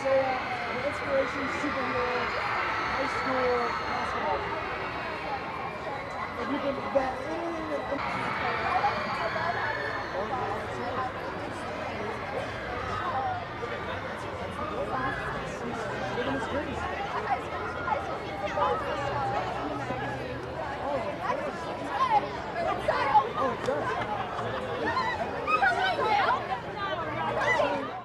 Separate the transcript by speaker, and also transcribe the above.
Speaker 1: say an inspiration superhero, high school basketball. If you can bet anything that